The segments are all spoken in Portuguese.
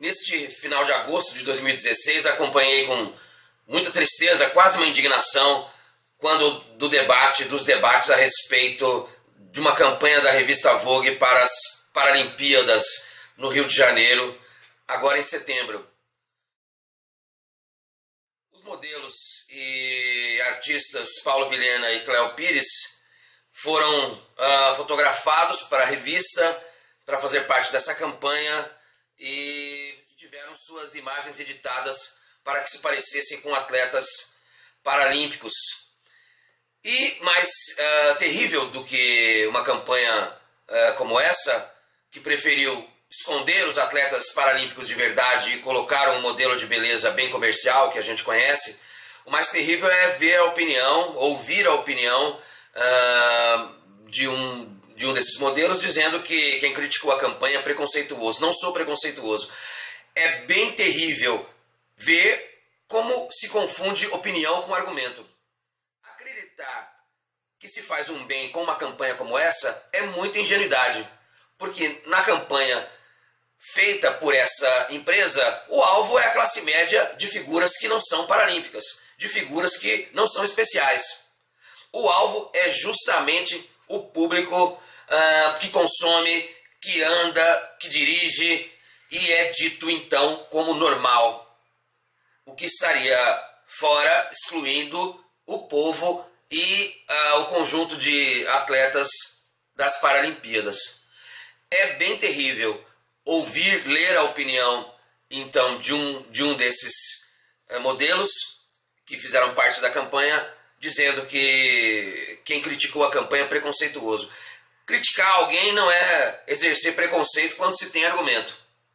Neste final de agosto de 2016, acompanhei com muita tristeza, quase uma indignação, dos debates a respeito de uma campanha da revista Vogue para as Paralimpíadas no Rio de Janeiro, agora em setembro. Os modelos e artistas Paulo Vilhena e Cléo Pires foram fotografados para a revista para fazer parte dessa campanha e tiveram suas imagens editadas para que se parecessem com atletas paralímpicos. E mais terrível do que uma campanha como essa, que preferiu esconder os atletas paralímpicos de verdade e colocar um modelo de beleza bem comercial que a gente conhece, o mais terrível é ouvir a opinião de um desses modelos dizendo que quem criticou a campanha é preconceituoso. Não sou preconceituoso. É bem terrível ver como se confunde opinião com argumento. Acreditar que se faz um bem com uma campanha como essa é muita ingenuidade, porque na campanha feita por essa empresa, o alvo é a classe média de figuras que não são paralímpicas, de figuras que não são especiais. O alvo é justamente o público que consome, que anda, que dirige, e é dito então como normal, o que estaria fora, excluindo o povo e o conjunto de atletas das Paralimpíadas. É bem terrível ler a opinião então de um desses modelos que fizeram parte da campanha, dizendo que quem criticou a campanha é preconceituoso. Criticar alguém não é exercer preconceito quando se tem argumento.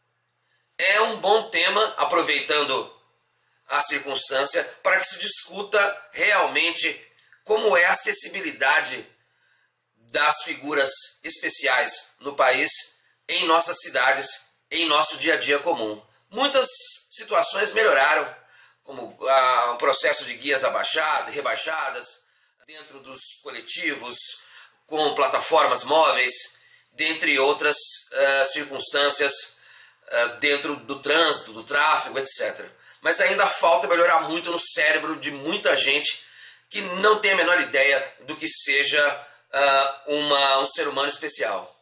É um bom tema, aproveitando a circunstância, para que se discuta realmente como é a acessibilidade das figuras especiais no país, em nossas cidades, em nosso dia a dia comum. Muitas situações melhoraram, como o processo de guias rebaixadas, dentro dos coletivos, com plataformas móveis, dentre outras circunstâncias, dentro do trânsito, do tráfego, etc. Mas ainda falta melhorar muito no cérebro de muita gente que não tem a menor ideia do que seja um ser humano especial.